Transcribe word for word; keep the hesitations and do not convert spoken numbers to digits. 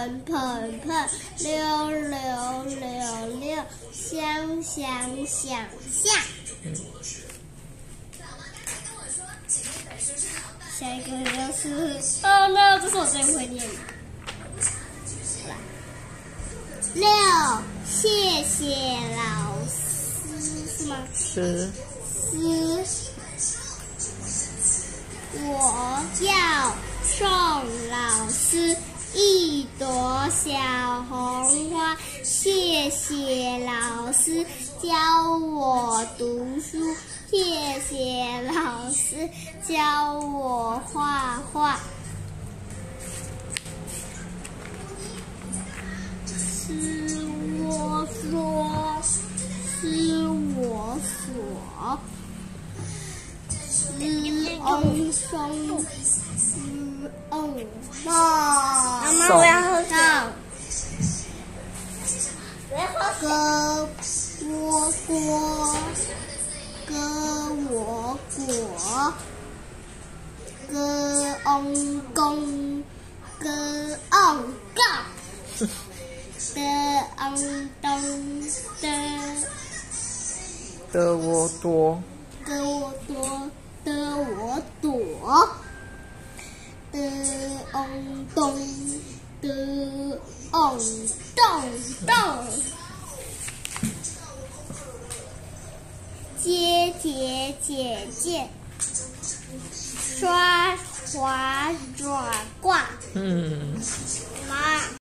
喷喷喷，溜溜溜溜，香香香香。嗯。下一个就是哦 no， 这是我最会念的。六，谢谢老师是吗？ 是。 思，我要送老师一朵小红花，谢谢老师教我读书，谢谢老师教我画画。是我说，是我所。是ông sông是ông妈妈，我要喝水。哥我果，哥我果，哥ông公，哥ông公，哥ông东，哥的我多， 哥我多。的我躲，的嗡咚，的嗡咚咚，接节姐姐，刷滑爪挂。 嗯。 妈。